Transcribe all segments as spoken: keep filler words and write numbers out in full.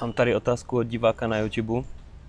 Mám tady otázku od diváka na YouTube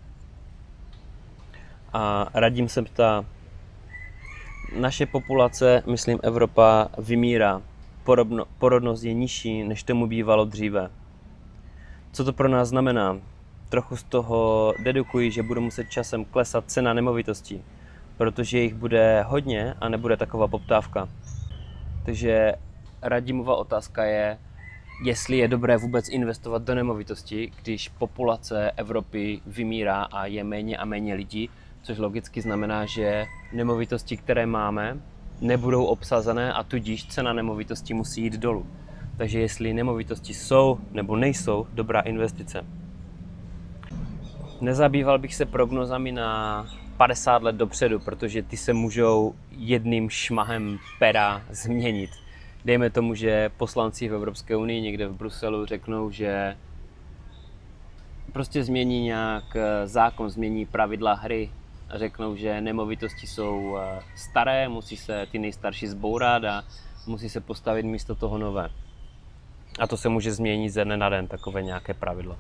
a Radim se ptá, naše populace, myslím Evropa, vymírá. Porodno, porodnost je nižší, než tomu bývalo dříve. Co to pro nás znamená? Trochu z toho dedukuji, že budu muset časem klesat cena nemovitostí, protože jich bude hodně a nebude taková poptávka. Takže Radimova otázka je, jestli je dobré vůbec investovat do nemovitostí, když populace Evropy vymírá a je méně a méně lidí, což logicky znamená, že nemovitosti, které máme, nebudou obsazené a tudíž cena nemovitostí musí jít dolů. Takže jestli nemovitosti jsou nebo nejsou dobrá investice. Nezabýval bych se prognozami na padesát let dopředu, protože ty se můžou jedným šmahem pera změnit. Dejme tomu, že poslanci v Evropské unii někde v Bruselu řeknou, že prostě změní nějak zákon, změní pravidla hry a řeknou, že nemovitosti jsou staré, musí se ty nejstarší zbourat a musí se postavit místo toho nové. A to se může změnit ze dne na den, takové nějaké pravidlo.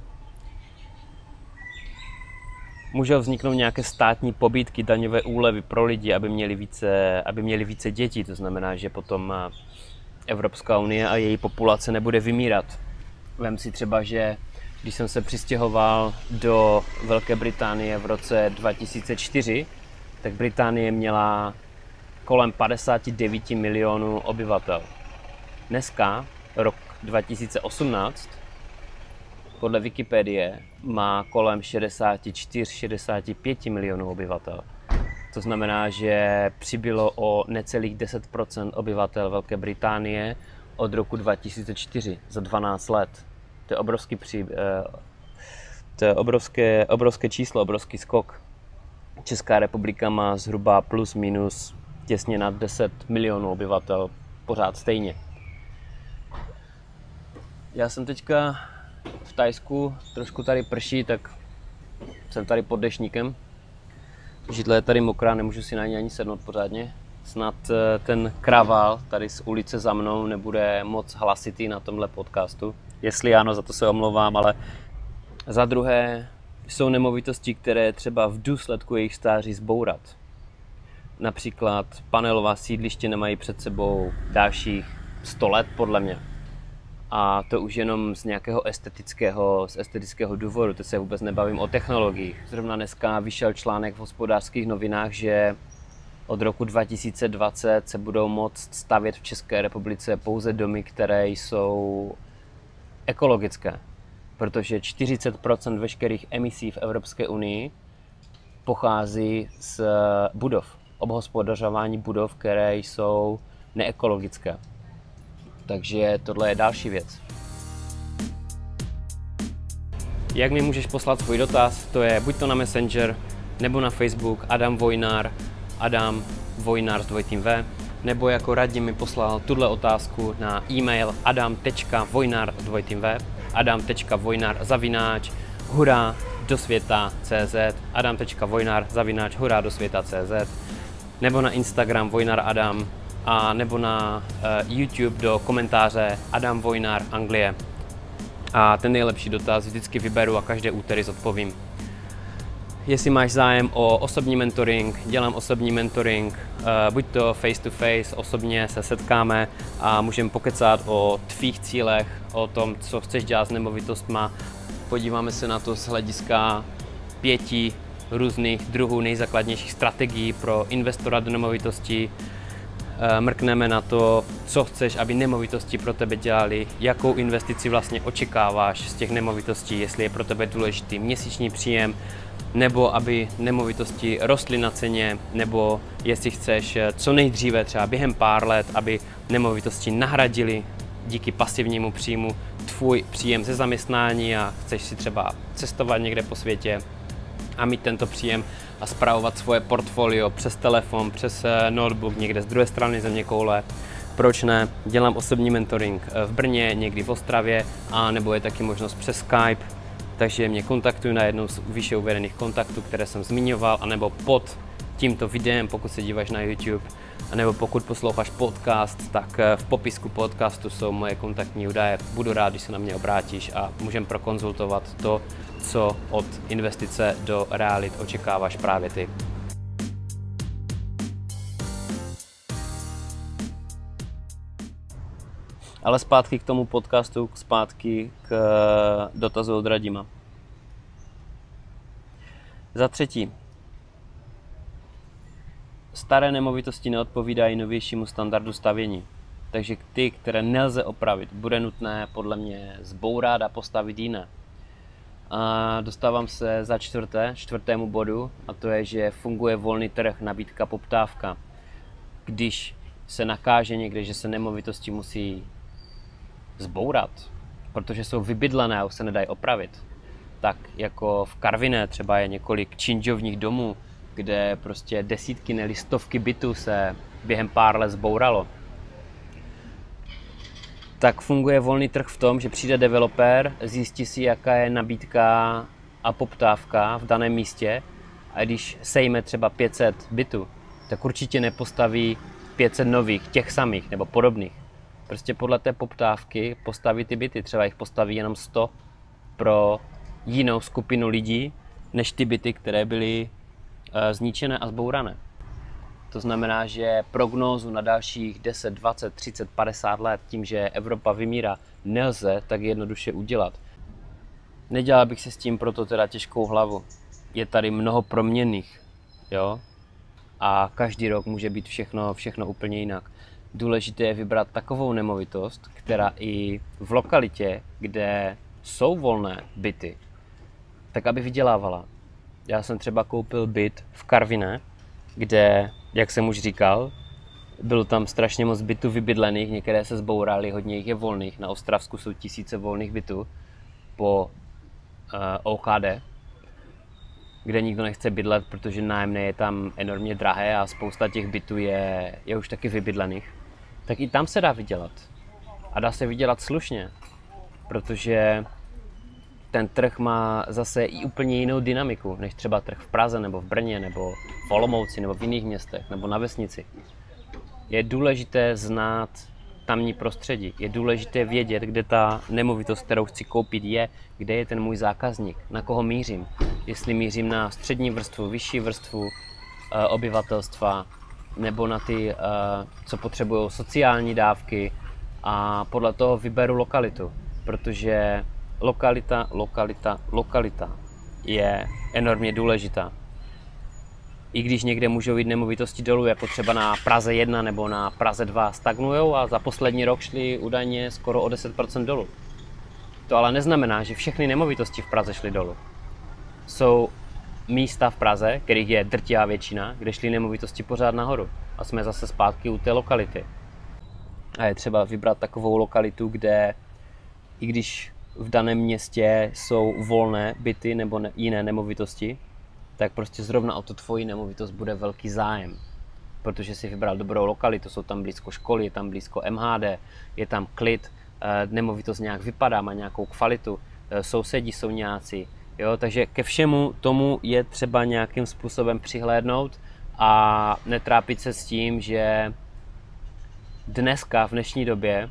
Můžou vzniknout nějaké státní pobídky, daňové úlevy pro lidi, aby měli více, aby měli více dětí. To znamená, že potom Evropská unie a její populace nebude vymírat. Vem si třeba, že když jsem se přistěhoval do Velké Británie v roce dva tisíce čtyři, tak Británie měla kolem padesát devět milionů obyvatel. Dneska, rok dva tisíce osmnáct, podle Wikipedie má kolem šedesát čtyři šedesát pět milionů obyvatel. To znamená, že přibylo o necelých deset procent obyvatel Velké Británie od roku dva tisíce čtyři, za dvanáct let. To je obrovský, při, to je obrovské, obrovské číslo, obrovský skok. Česká republika má zhruba plus minus těsně nad deset milionů obyvatel, pořád stejně. Já jsem teďka v Thajsku, trošku tady prší, tak jsem tady pod deštníkem. Židle je tady mokrá, nemůžu si na ní ani sednout pořádně. Snad ten kravál tady z ulice za mnou nebude moc hlasitý na tomhle podcastu. Jestli ano, za to se omlouvám, ale za druhé jsou nemovitosti, které třeba v důsledku jejich stáří zbourat. Například panelová sídliště nemají před sebou dalších sto let, podle mě. A to už jenom z nějakého estetického, z estetického důvodu, teď se vůbec nebavím o technologiích. Zrovna dneska vyšel článek v Hospodářských novinách, že od roku dva tisíce dvacet se budou moct stavět v České republice pouze domy, které jsou ekologické. Protože čtyřicet procent veškerých emisí v Evropské unii pochází z budov, obhospodařování budov, které jsou neekologické. Takže tohle je další věc. Jak mi můžeš poslat svůj dotaz, to je buď to na Messenger, nebo na Facebook Adam Vojnár, Adam Vojnár s dvojitým V, nebo jako Radim mi poslal tuhle otázku na e-mail adam tečka vojnar s dvojitým V, adam tečka vojnar zavináč hurá do světa tečka cé zet, adam tečka vojnar zavináč hurá do světa tečka cé zet, nebo na Instagram Vojnar Adam, a nebo na uh, YouTube do komentáře Adam Vojnár Anglie. A ten nejlepší dotaz vždycky vyberu a každé úterý zodpovím. Jestli máš zájem o osobní mentoring, dělám osobní mentoring, uh, buď to face to face, osobně se setkáme a můžeme pokecat o tvých cílech, o tom, co chceš dělat s nemovitostma. Podíváme se na to z hlediska pěti různých druhů nejzákladnějších strategií pro investora do nemovitostí. Mrkneme na to, co chceš, aby nemovitosti pro tebe dělali, jakou investici vlastně očekáváš z těch nemovitostí, jestli je pro tebe důležitý měsíční příjem, nebo aby nemovitosti rostly na ceně, nebo jestli chceš co nejdříve, třeba během pár let, aby nemovitosti nahradily díky pasivnímu příjmu tvůj příjem ze zaměstnání a chceš si třeba cestovat někde po světě a mít tento příjem a spravovat svoje portfolio přes telefon, přes notebook, někde z druhé strany zeměkoule. Proč ne? Dělám osobní mentoring v Brně, někdy v Ostravě, a nebo je taky možnost přes Skype, takže mě kontaktuj na jednou z výše uvedených kontaktů, které jsem zmiňoval, anebo pod tímto videem, pokud se díváš na YouTube, nebo pokud posloucháš podcast, tak v popisku podcastu jsou moje kontaktní údaje. Budu rád, když se na mě obrátíš a můžeme prokonzultovat to, co od investice do realit očekáváš právě ty. Ale zpátky k tomu podcastu, zpátky k dotazu od Radima. Za třetí. Staré nemovitosti neodpovídají novějšímu standardu stavění. Takže ty, které nelze opravit, bude nutné podle mě zbourat a postavit jiné. A dostávám se za čtvrté, čtvrtému bodu, a to je, že funguje volný trh, nabídka, poptávka. Když se nakáže někde, že se nemovitosti musí zbourat, protože jsou vybydlené a už se nedají opravit, tak jako v Karviné třeba je několik činžovních domů, kde prostě desítky, ne stovky bytů se během pár let zbouralo. Tak funguje volný trh v tom, že přijde developer, zjistí si, jaká je nabídka a poptávka v daném místě, a když sejme třeba pět set bytů, tak určitě nepostaví pět set nových, těch samých nebo podobných. Prostě podle té poptávky postaví ty byty, třeba jich postaví jenom sto pro jinou skupinu lidí, než ty byty, které byly zničené a zbourané. To znamená, že prognózu na dalších deset, dvacet, třicet, padesát let tím, že Evropa vymírá, nelze tak jednoduše udělat. Nedělal bych si s tím proto teda těžkou hlavu. Je tady mnoho proměnných, jo? A každý rok může být všechno, všechno úplně jinak. Důležité je vybrat takovou nemovitost, která i v lokalitě, kde jsou volné byty, tak aby vydělávala. Já jsem třeba koupil byt v Karviné, kde, jak jsem už říkal, bylo tam strašně moc bytů vybydlených, některé se zbouraly, hodně jich je volných. Na Ostravsku jsou tisíce volných bytů po uh, O K D, kde nikdo nechce bydlet, protože nájemné je tam enormně drahé a spousta těch bytů je, je už taky vybydlených. Tak i tam se dá vydělat. A dá se vydělat slušně, protože ten trh má zase i úplně jinou dynamiku, než třeba trh v Praze, nebo v Brně, nebo v Olomouci, nebo v jiných městech, nebo na vesnici. Je důležité znát tamní prostředí. Je důležité vědět, kde ta nemovitost, kterou chci koupit, je, kde je ten můj zákazník, na koho mířím. Jestli mířím na střední vrstvu, vyšší vrstvu e, obyvatelstva, nebo na ty, e, co potřebují sociální dávky, a podle toho vyberu lokalitu, protože Lokalita, lokalita, lokalita je enormně důležitá. I když někde můžou jít nemovitosti dolů, jako třeba na Praze jedna nebo na Praze dva stagnujou a za poslední rok šly údajně skoro o deset procent dolů. To ale neznamená, že všechny nemovitosti v Praze šly dolů. Jsou místa v Praze, kterých je drtivá většina, kde šly nemovitosti pořád nahoru. A jsme zase zpátky u té lokality. A je třeba vybrat takovou lokalitu, kde i když v daném městě jsou volné byty nebo ne, jiné nemovitosti, tak prostě zrovna o tu tvoji nemovitost bude velký zájem. Protože si vybral dobrou lokalitu, jsou tam blízko školy, je tam blízko M H D, je tam klid, nemovitost nějak vypadá, má nějakou kvalitu, sousedí jsou nějací. Jo? Takže ke všemu tomu je třeba nějakým způsobem přihlédnout a netrápit se s tím, že dneska, v dnešní době,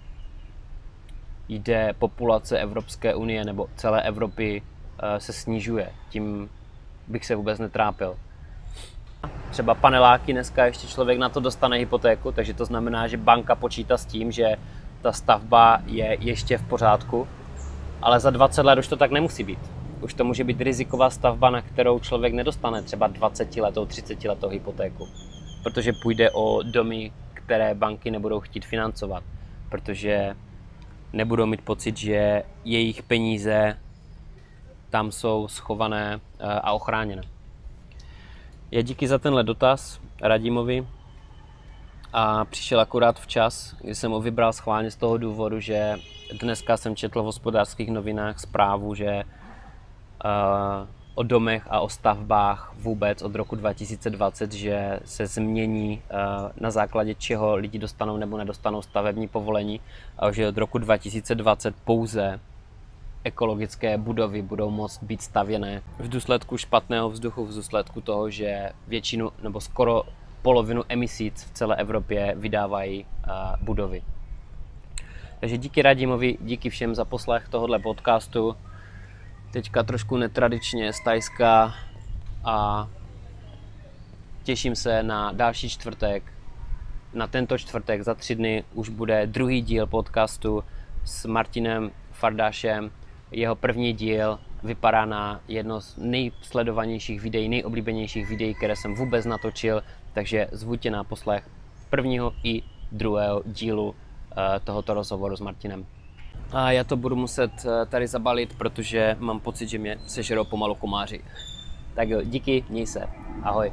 jde populace Evropské unie nebo celé Evropy se snižuje. Tím bych se vůbec netrápil. Třeba paneláky, dneska ještě člověk na to dostane hypotéku, takže to znamená, že banka počítá s tím, že ta stavba je ještě v pořádku, ale za dvacet let už to tak nemusí být. Už to může být riziková stavba, na kterou člověk nedostane třeba dvacetiletou, třicetiletou hypotéku, protože půjde o domy, které banky nebudou chtít financovat, protože nebudou mít pocit, že jejich peníze tam jsou schované a ochráněné. Já díky za tenhle dotaz Radimovi a přišel akorát včas, kdy jsem ho vybral schválně z toho důvodu, že dneska jsem četl v Hospodářských novinách zprávu, že uh, o domech a o stavbách vůbec od roku dva tisíce dvacet, že se změní uh, na základě čeho lidi dostanou nebo nedostanou stavební povolení, a že od roku dva tisíce dvacet pouze ekologické budovy budou moct být stavěné v důsledku špatného vzduchu, v důsledku toho, že většinu nebo skoro polovinu emisí v celé Evropě vydávají uh, budovy. Takže díky Radimovi, díky všem za poslech tohohle podcastu. Teďka trošku netradičně z Thajska a těším se na další čtvrtek. Na tento čtvrtek za tři dny už bude druhý díl podcastu s Martinem Fardášem. Jeho první díl vypadá na jedno z nejsledovanějších videí, nejoblíbenějších videí, které jsem vůbec natočil, takže zvu tě na poslech prvního i druhého dílu uh, tohoto rozhovoru s Martinem. A já to budu muset uh, tady zabalit, protože mám pocit, že mě sežerou pomalu komáři. Tak jo, díky, měj se, ahoj.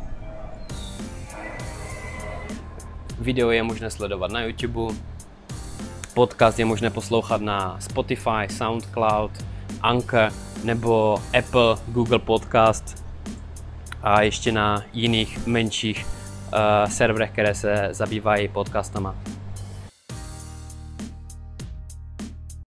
Video je možné sledovat na YouTube, podcast je možné poslouchat na Spotify, SoundCloud, Anchor nebo Apple, Google Podcast a ještě na jiných menších uh, serverech, které se zabývají podcastama.